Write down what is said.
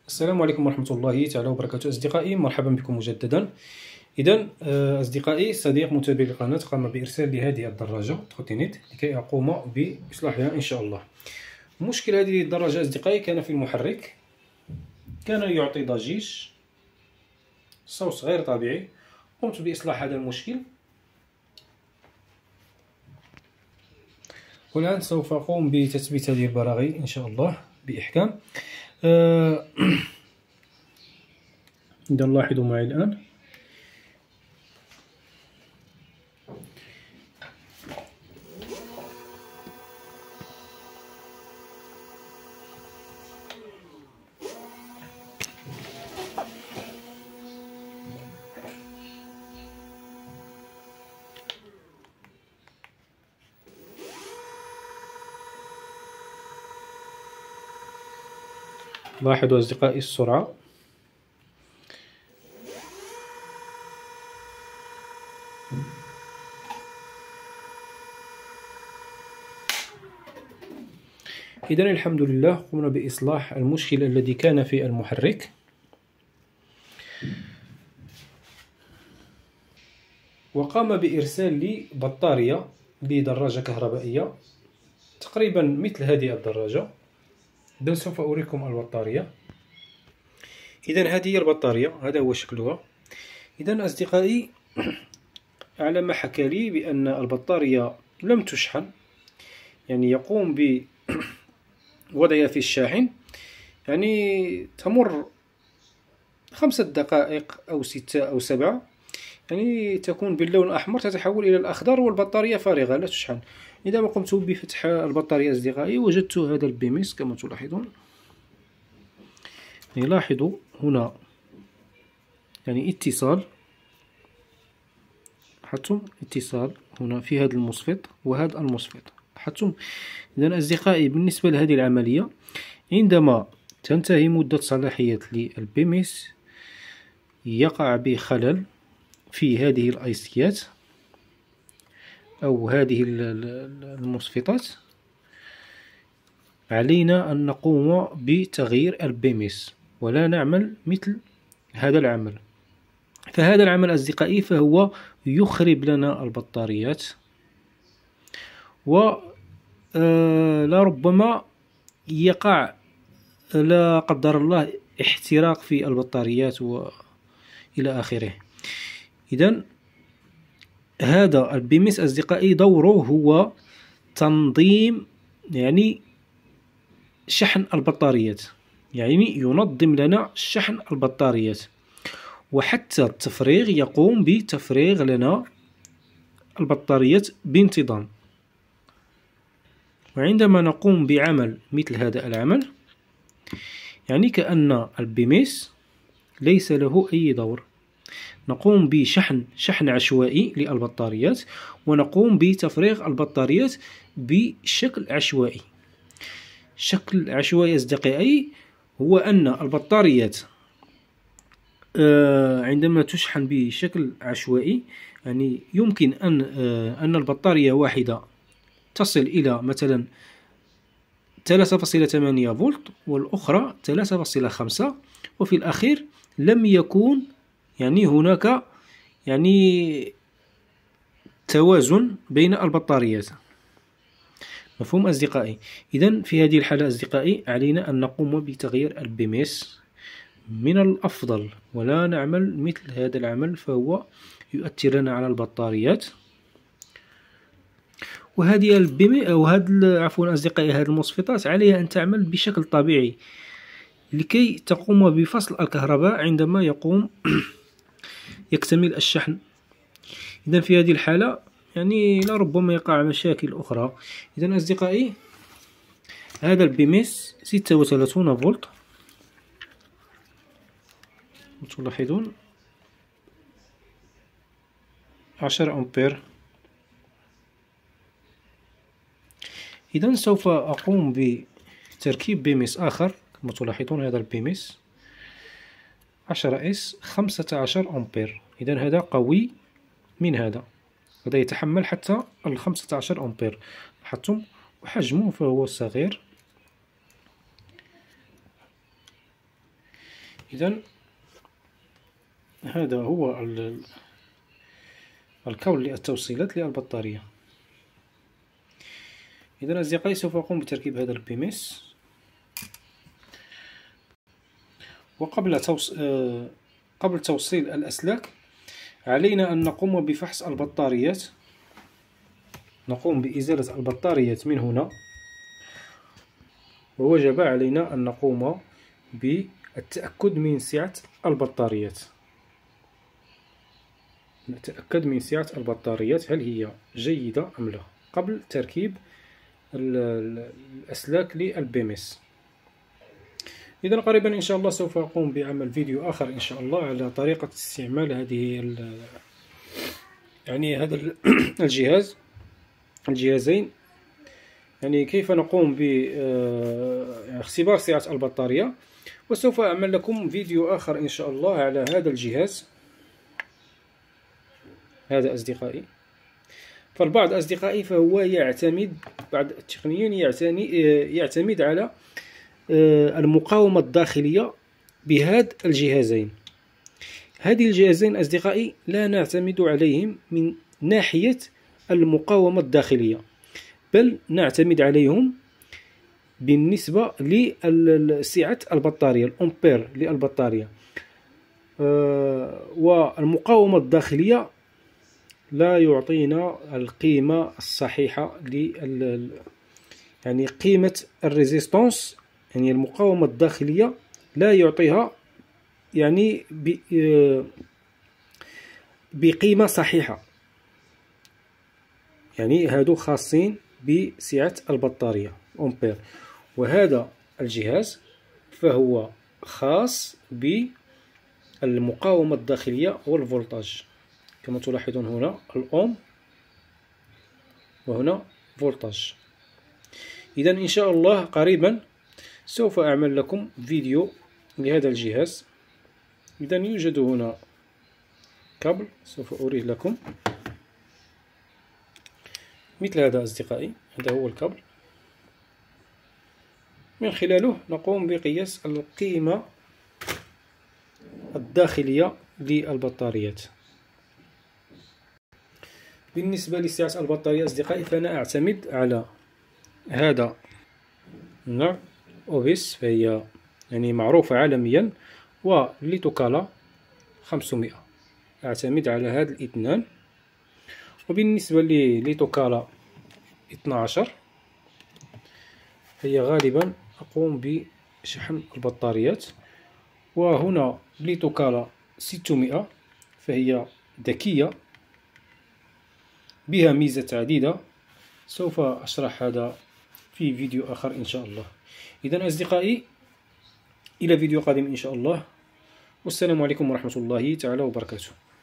السلام عليكم ورحمة الله تعالى وبركاته أصدقائي، مرحبا بكم مجددا. إذا أصدقائي، صديق متابع القناة قام بإرسال لي هذه الدراجة تروتينيت لكي أقوم بإصلاحها إن شاء الله. مشكل هذه الدراجة أصدقائي كان في المحرك، كان يعطي ضجيج، صوت غير طبيعي. قمت بإصلاح هذا المشكل، والآن سوف أقوم بتثبيت هذه البراغي إن شاء الله بإحكام. إذا لاحظوا معي الآن، لاحظوا أصدقائي السرعة. إذا الحمد لله قمنا بإصلاح المشكل الذي كان في المحرك. وقام بإرسال لي بطارية لدراجة كهربائية تقريبا مثل هذه الدراجة. إذا سوف أريكم البطارية. إذا هذه هي البطارية، هذا هو شكلها. إذا أصدقائي، على ما حكى لي بأن البطارية لم تشحن، يعني يقوم بوضعها في الشاحن، يعني تمر 5 دقائق أو 6 أو 7، يعني تكون باللون الأحمر تتحول إلى الأخضر والبطارية فارغة لا تشحن. إذا ما قمت بفتح البطارية أصدقائي وجدت هذا البيمس كما تلاحظون. يعني لاحظوا هنا يعني اتصال، لاحظتم اتصال هنا في هذا المصفط وهذا المصفط، لاحظتم. إذا أصدقائي، بالنسبة لهذه العملية، عندما تنتهي مدة صلاحية للبيمس يقع بخلل في هذه الأيسيات أو هذه المصفطات. علينا أن نقوم بتغيير البيمس ولا نعمل مثل هذا العمل. فهذا العمل أصدقائي فهو يخرب لنا البطاريات، ولربما يقع لا قدر الله احتراق في البطاريات وإلى آخره. إذن هذا البيمس أصدقائي دوره هو تنظيم، يعني شحن البطاريات، يعني ينظم لنا شحن البطاريات، وحتى التفريغ يقوم بتفريغ لنا البطاريات بانتظام. وعندما نقوم بعمل مثل هذا العمل، يعني كأن البيمس ليس له أي دور. نقوم بشحن عشوائي للبطاريات، ونقوم بتفريغ البطاريات بشكل عشوائي. شكل عشوائي أصدقائي هو أن البطاريات عندما تشحن بشكل عشوائي، يعني يمكن أن البطارية واحدة تصل إلى مثلا 3.8 فولت والأخرى 3.5، وفي الأخير لم يكون يعني هناك يعني توازن بين البطاريات. مفهوم أصدقائي؟ إذن في هذه الحالة أصدقائي علينا أن نقوم بتغيير البيمس من الأفضل، ولا نعمل مثل هذا العمل فهو يؤثر لنا على البطاريات. وهذه عفوا أصدقائي، هذه المصفطات عليها أن تعمل بشكل طبيعي لكي تقوم بفصل الكهرباء عندما يكتمل الشحن. إذن في هذه الحالة يعني لربما يقع مشاكل أخرى. إذن أصدقائي، هذا البيمس 36 فولت تلاحظون، 10 أمبير. إذن سوف أقوم بتركيب بيمس آخر كما تلاحظون. هذا البيمس 10S 15 أمبير. إذن هذا قوي من هذا يتحمل حتى 15 أمبير، لاحظتم، وحجمه فهو صغير. إذن هذا هو الكون للتوصيلات للبطارية. إذن أصدقائي سوف أقوم بتركيب هذا البيمس. وقبل قبل توصيل الأسلاك علينا أن نقوم بفحص البطاريات. نقوم بإزالة البطاريات من هنا، ووجب علينا أن نقوم بالتأكد من سعة البطاريات. نتأكد من سعة البطاريات هل هي جيدة أم لا قبل تركيب الأسلاك للبيمس. إذا قريبا إن شاء الله سوف أقوم بعمل فيديو آخر إن شاء الله على طريقة استعمال هذه يعني هذا الجهازين، يعني كيف نقوم باختبار سعة البطارية. وسوف أعمل لكم فيديو آخر إن شاء الله على هذا الجهاز هذا أصدقائي. فالبعض أصدقائي فهو يعتمد، بعض التقنيين يعتمد على المقاومة الداخلية بهذا الجهازين. هذه الجهازين أصدقائي لا نعتمد عليهم من ناحية المقاومة الداخلية، بل نعتمد عليهم بالنسبة لسعة البطارية، الأمبير للبطارية. والمقاومة الداخلية لا يعطينا القيمة الصحيحة يعني قيمة الريزيستانس، يعني المقاومة الداخلية لا يعطيها يعني بقيمة صحيحة. يعني هادو خاصين بسعة البطارية أمبير، وهذا الجهاز فهو خاص بالمقاومة الداخلية والفولتاج. كما تلاحظون هنا الأوم وهنا فولتاج. إذا إن شاء الله قريبا سوف أعمل لكم فيديو لهذا الجهاز. إذا يوجد هنا كابل سوف أريه لكم مثل هذا أصدقائي. هذا هو الكابل، من خلاله نقوم بقياس القيمة الداخلية للبطاريات. بالنسبة لسعة البطارية أصدقائي فأنا أعتمد على هذا النوع أوبيس، فهي يعني معروفة عالميا، وليتوكالا 500. أعتمد على هذا الاثنان. وبالنسبة لليتوكالا 12 هي غالبا أقوم بشحن البطاريات. وهنا ليتوكالا 600 فهي ذكية بها ميزات عديدة، سوف أشرح هذا في فيديو آخر إن شاء الله. إذن أصدقائي إلى فيديو قادم إن شاء الله، والسلام عليكم ورحمة الله تعالى وبركاته.